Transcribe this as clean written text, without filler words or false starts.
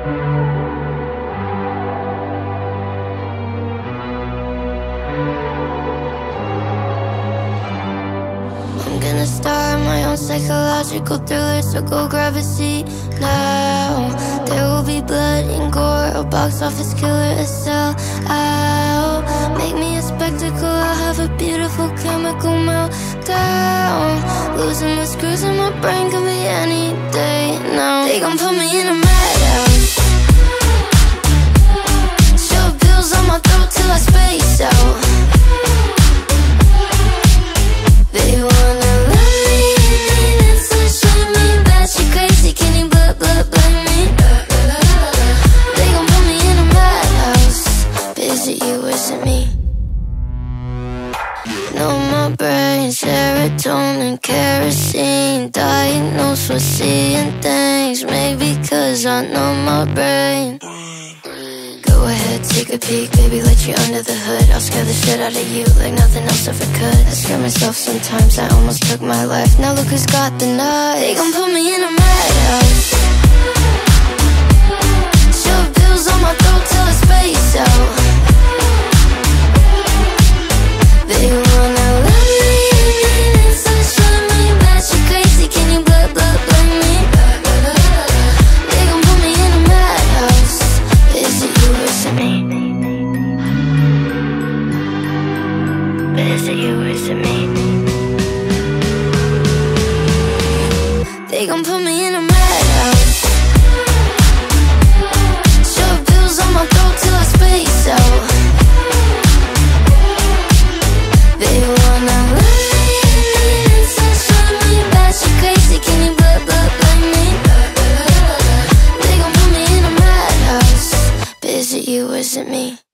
I'm gonna start my own psychological thriller, so go grab a seat now. There will be blood and gore, a box office killer, a sellout. Make me a spectacle, I'll have a beautiful chemical meltdown. Losing the screws in my brain could be any day now. They gon' put me in a madhouse, shove pills on my throat till I space out. They wanna love me, and slut-shame me, batshit crazy, can you blame me? They gon' put me in a madhouse. Is it you, is it me? Know my brain, serotonin, kerosene, diagnosed with seeing things, maybe cause I know my brain. Go ahead, take a peek, baby, let you under the hood. I'll scare the shit out of you like nothing else ever could. I scare myself sometimes, I almost took my life. Now look who's got the knife. They gon' put me in a madhouse, shove pills on my throat till I space out. They wanna love me, and slut-shame me, batshit crazy, can you blame me? They gon' put me in a madhouse. Is it you or is it me? Is it you or is it me? They gon' put me in a madhouse, shove pills on my throat till I space out. They wanna love me, and slut-shame me, batshit crazy, can you blame me? They gon' put me in a madhouse. Is it you or is it me?